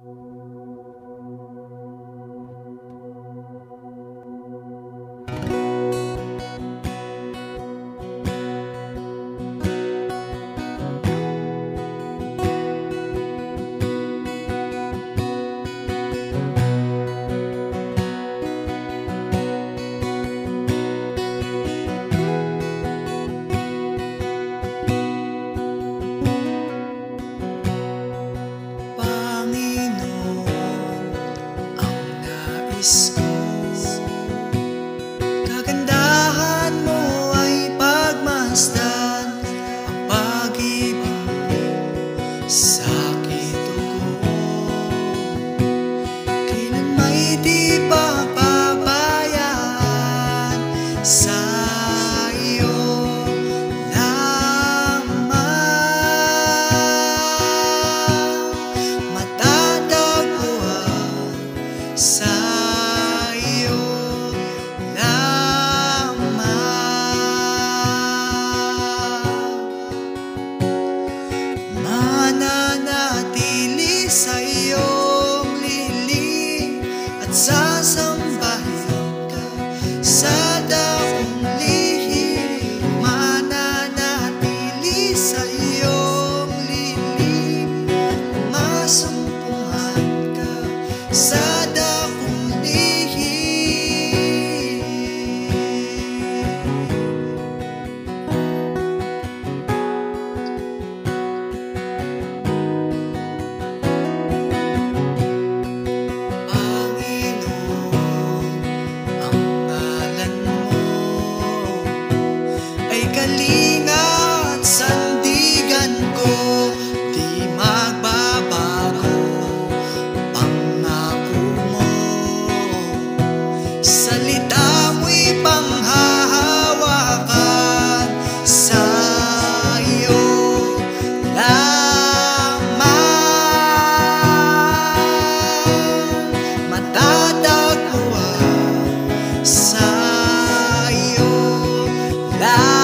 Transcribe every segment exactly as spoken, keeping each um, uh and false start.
nais ko. Kagandahan mo ay pagmasdan ang pag-ibig sa aking dugo. Kailan may di papabayaan sa iyo lamang. Matatagpuan sa iyo lamang. Mananatili sa iyong lilim at sasambahin ka sa daong lihim. Mananatili sa iyong lilim, masumpungan ka sa kalinga at sandigan ko, di magbabago pangako mo. Salita mo'y panghahawakan sa iyo lamang. Matatagpuan sa iyo lamang.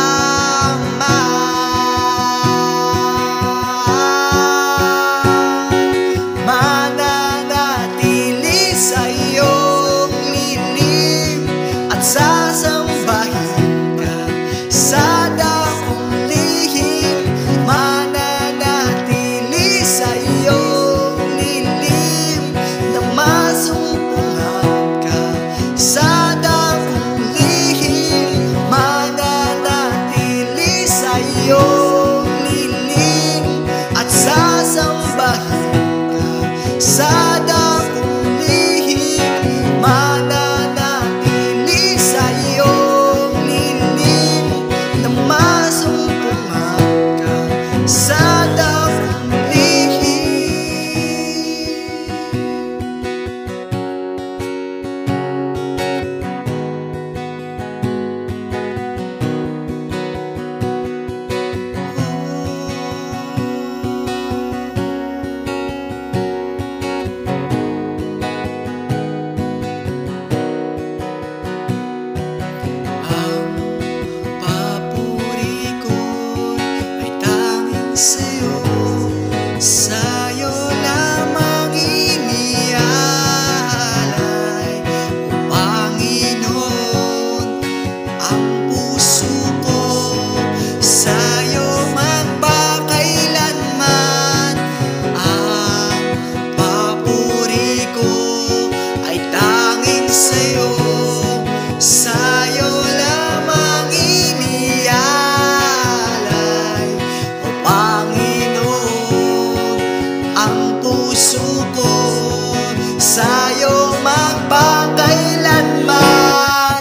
Sasambahin ka sa daong lihim. Mananatili sa iyong lilim na masumpungan ka sa daong lihim. Mananatili sa iyong lilim at sasambahin ka sa daong lihim. Mananatili sa iyong lilim na masumpungan ka sa daong lihim. Sa'yo, sa'yo lamang inialay, O Panginoon, ang puso ko. Sa'yo magpakailanman ang papuri ko ay tanging sa'yo. Sa'yo lamang inialay, O Panginoon, ang puso ko. Sa'yo magpakailanman,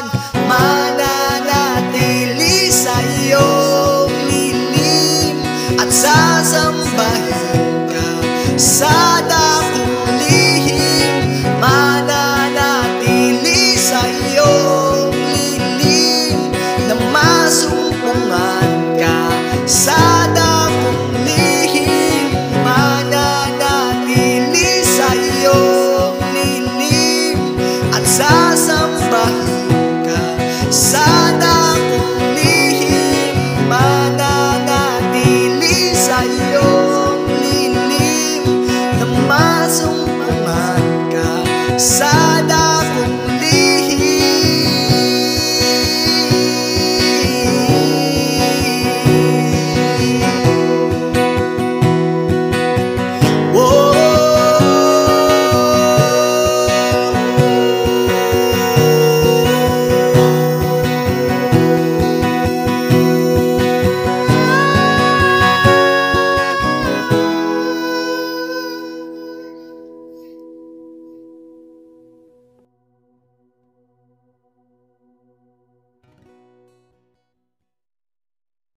mananatili sa iyong lilim at sasambahin ka sa daong lihim. Mananatili sa iyong lilim na masumpungan ka sa daong lihim. Mananatili sa iyong lilim at sasambahin ka sa daong lihim. Mananatili sa iyong lilim na masumpungan sa